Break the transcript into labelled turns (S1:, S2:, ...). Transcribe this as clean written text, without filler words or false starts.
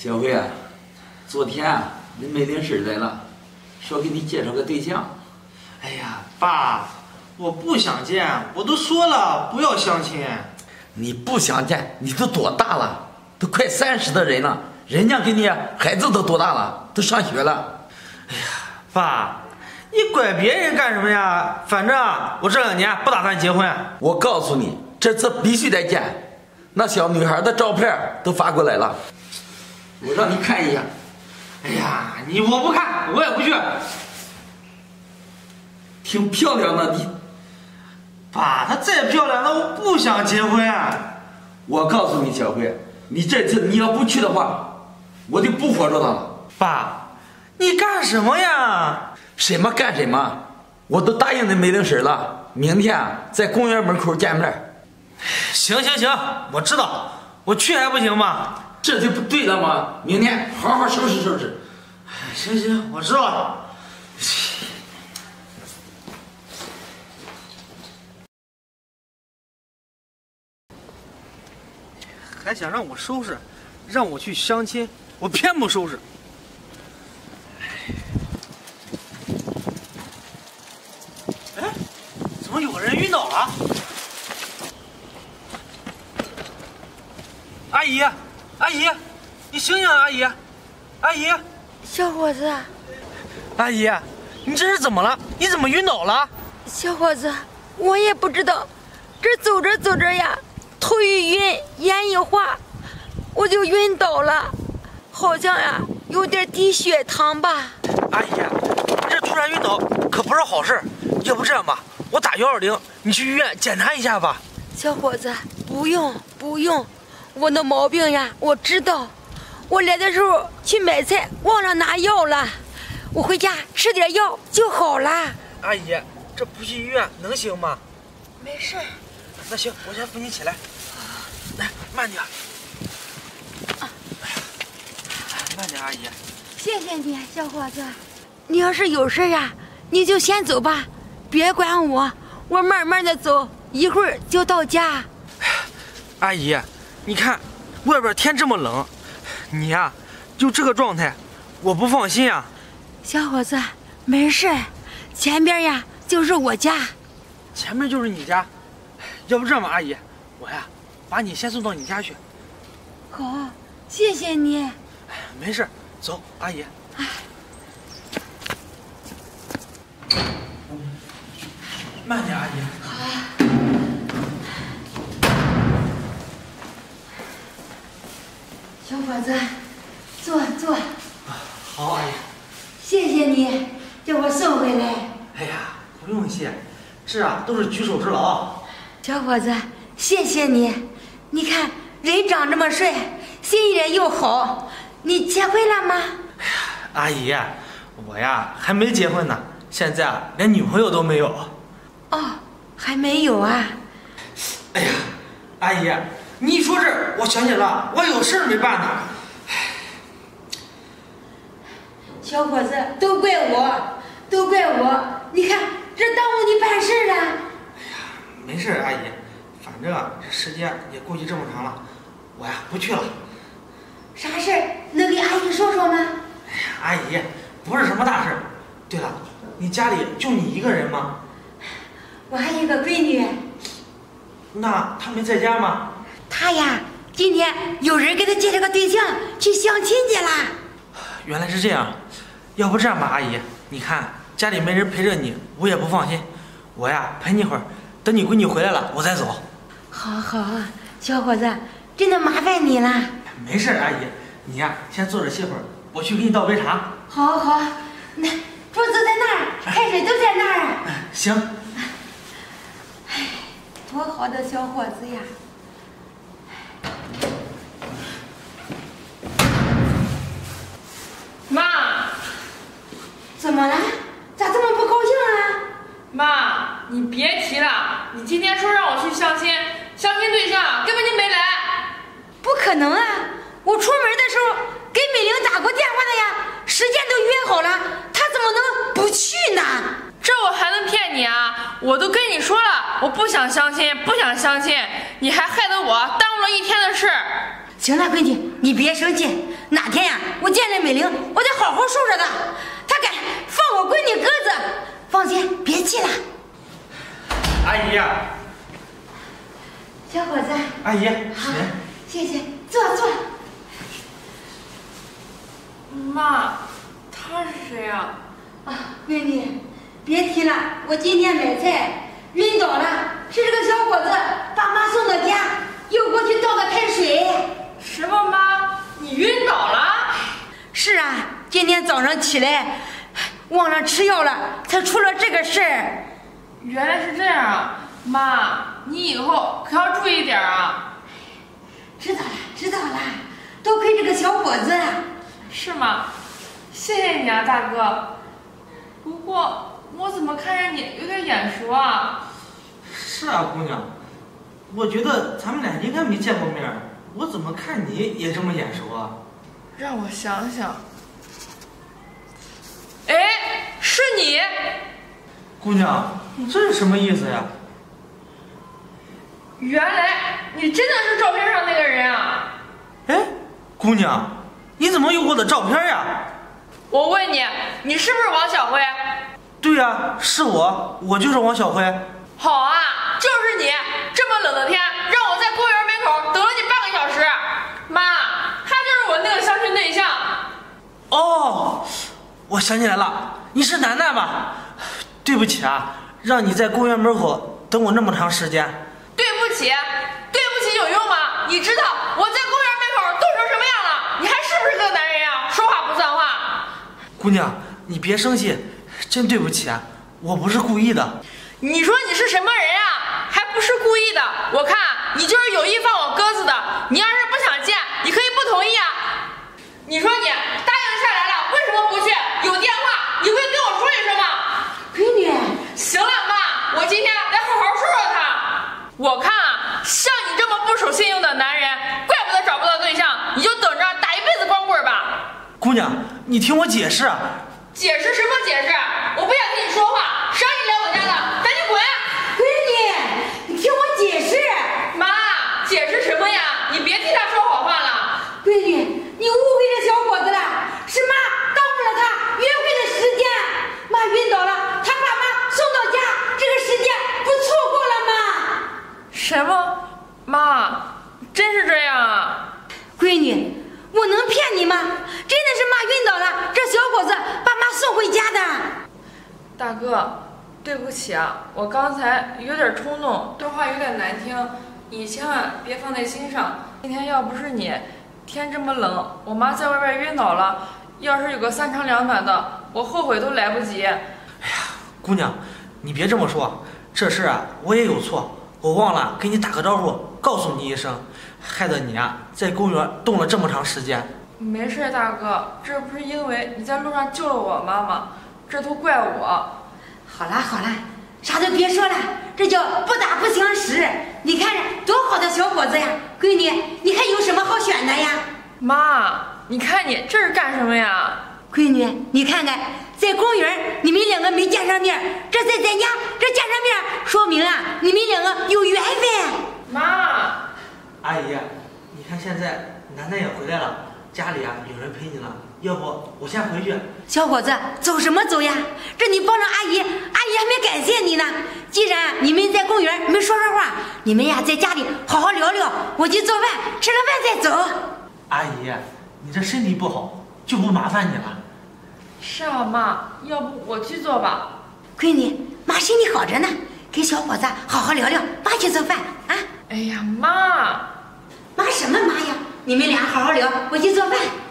S1: 小辉啊，昨天啊，你美玲婶来了，说给你介绍个对象。
S2: 哎呀，爸，我不想见，我都说了不要相亲。
S1: 你不想见，你都多大了？都快30的人了，人家给你孩子都多大了？都上学了。
S2: 哎呀，爸，你怪别人干什么呀？反正我这2年不打算结婚。
S1: 我告诉你，这次必须得见。那小女孩的照片都发过来了，我让你看一下。
S2: 哎呀，我不看，我也不去。
S1: 挺漂亮的你。
S2: 爸，她再漂亮，那我不想结婚。
S1: 我告诉你，小辉，你这次你要不去的话，我就不活着她了。
S2: 爸，你干什么呀？
S1: 什么干什么？我都答应那美玲婶了，明天在公园门口见面。
S2: 行，我知道，我去还不行吗？
S1: 这就不对了吗？明天好好收拾收拾。
S2: 行，我知道了。还想让我收拾，让我去相亲，我偏不收拾。哎，怎么有个人晕倒了？阿姨，你醒醒啊，阿姨，
S3: 小伙子，
S2: 阿姨，你这是怎么了？你怎么晕倒了？
S3: 小伙子，我也不知道，这走着呀，头一晕，眼一花，我就晕倒了，好像呀有点低血糖吧。
S2: 阿姨，你这突然晕倒可不是好事，要不这样吧，我打120，你去医院检查一下吧。
S3: 小伙子，不用，我的毛病呀我知道，我来的时候去买菜忘了拿药了，我回家吃点药就好了。
S2: 阿姨，这不去医院能行吗？
S3: 没事。
S2: 那行，我先扶你起来。来，慢点。慢点，阿姨。
S3: 谢谢你，小伙子。你要是有事呀，你就先走吧，别管我，我慢慢的走，一会儿就到家。
S2: 阿姨，你看外边天这么冷，你呀就这个状态，我不放心啊。
S3: 小伙子，没事，前边呀就是我家。
S2: 前面就是你家，要不这样吧，阿姨，我呀把你先送到你家去。
S3: 好，谢谢你。
S2: 没事，走，阿姨。慢点，阿姨。
S3: 好。小伙子，坐。
S2: 好，阿姨。
S3: 谢谢你叫我送回来。
S2: 哎呀，不用谢，这都是举手之劳。
S3: 小伙子，谢谢你。你看人长这么帅，心眼又好，你结婚了吗？
S2: 阿姨，我呀还没结婚呢，现在连女朋友都没有。
S3: 哦，还没有啊？
S2: 哎呀，阿姨，你一说这儿，我想起了我有事儿没办呢。
S3: 小伙子，都怪我，你看这耽误你办事了。
S2: 哎呀，没事，阿姨，反正这时间也过去这么长了，我呀不去了。
S3: 啥事儿能给阿姨说说吗？
S2: 哎呀，阿姨，不是什么大事。对了，你家里就你一个人吗？
S3: 我还有一个闺女。
S2: 那她没在家吗？
S3: 她呀，今天有人给她介绍个对象，去相亲去啦。
S2: 原来是这样，要不这样吧，阿姨，你看家里没人陪着你，我也不放心，我呀陪你一会儿，等你闺女回来了，我再走。
S3: 好，小伙子，真的麻烦你了。
S2: 没事，阿姨，你呀先坐着歇会儿，我去给你倒杯茶。
S3: 好，那桌子在那儿，开水都在那儿。
S2: 行。
S3: 哎，多好的小伙子呀！
S4: 妈，
S3: 怎么了？咋这么不高兴啊？
S4: 妈，你别提了，你今天说让我去相亲，相亲对象根本就没来。
S3: 不可能啊！我出门的时候给美玲打过电话的呀，时间都约好了，她怎么能不去呢？
S4: 这我还能骗你啊？我都跟你说了，我不想相亲，你还害得我耽误了1天的事。
S3: 行了，闺女，你别生气。哪天呀，我见了美玲，我得好好收拾她。她敢放我闺女鸽子，放心，别气了。
S2: 阿姨呀，
S3: 小伙子，
S2: 阿姨，
S3: 好，谢谢，坐坐。
S4: 妈，他是谁呀？
S3: 啊，闺女，别提了，我今天买菜晕倒了，是这个小伙子把妈送到家，又过去倒的开水。
S4: 什么妈？你晕倒了？
S3: 是啊，今天早上起来忘了吃药了，才出了这个事儿。
S4: 原来是这样啊，妈，你以后可要注意点啊。
S3: 知道了，知道了，多亏这个小伙子。
S4: 是吗？谢谢你啊，大哥。不过我怎么看着你有点眼熟啊？
S2: 是啊，姑娘，我觉得咱们俩应该没见过面，我怎么看你也这么眼熟啊？
S4: 让我想想。哎，是你！
S2: 姑娘，你这是什么意思呀？
S4: 原来你真的是照片上那个人啊！
S2: 哎，姑娘，你怎么有我的照片呀？
S4: 我问你，你是不是王小辉？
S2: 对呀，是我就是王小辉。
S4: 好啊，就是你！这么冷的天，让我在公园门口等了你半个小时。妈，他就是我那个相亲对象。
S2: 哦，我想起来了，你是楠楠吧？对不起啊，让你在公园门口等我那么长时间。
S4: 对不起，对不起有用吗？你知道我在公园门口冻成什么样了？你还是不是个男人呀？说话不算话！
S2: 姑娘，你别生气，真对不起啊，我不是故意的。
S4: 你说你是什么人呀？还不是故意的？我看你就是有意放我鸽子的。你要是不想见，你可以不同意啊。你说你答应下来了，为什么不去？有电话，你会跟我说一声吗？
S3: 闺女，
S4: 行了，妈，我今天得好好说说他。我看啊，像你这么不守信用的男人，怪不得找不到对象，你就等着打一辈子光棍吧。
S2: 姑娘，你听我解释。
S4: 解释什么解释？我不想跟你说话，谁让你来我家的？赶紧滚！
S3: 闺女，你听我解释。
S4: 妈，解释什么呀？你别替他说好话了。
S3: 闺女，你误会这小伙子了，是妈耽误了他约会的时间。妈晕倒了，他把妈送到家，这个时间不错过了吗？
S4: 什么？妈，真是这样啊？
S3: 闺女，我能骗你吗？真的是妈晕倒了，这小伙子把妈送回家的。
S4: 大哥，对不起啊，我刚才有点冲动，对话有点难听，你千万别放在心上。今天要不是你，天这么冷，我妈在外边晕倒了，要是有个三长两短的，我后悔都来不及。
S2: 哎呀，姑娘，你别这么说，这事啊我也有错，我忘了给你打个招呼，告诉你一声，害得你啊在公园冻了这么长时间。
S4: 没事，大哥，这不是因为你在路上救了我妈吗？这都怪我。
S3: 好了好了，啥都别说了，这叫不打不相识。你看着多好的小伙子呀，闺女，你还有什么好选的呀？
S4: 妈，你看你这是干什么呀？
S3: 闺女，你看看，在公园你们两个没见上面，这在咱家这见上面，说明啊你们两个有缘分。
S4: 妈，
S2: 阿姨，你看现在楠楠也回来了，家里啊有人陪你了，要不我先回去。
S3: 小伙子，走什么走呀？这你帮着阿姨，阿姨还没感谢你呢。既然你们在公园没说话，你们呀在家里好好聊聊，我去做饭，吃了饭再走。
S2: 阿姨，你这身体不好，就不麻烦你了。
S4: 是啊，妈，要不我去做吧。
S3: 闺女，妈身体好着呢，跟小伙子好好聊聊，妈去做饭啊。
S4: 哎呀，妈，
S3: 妈什么妈呀？你们俩好好聊，我去做饭。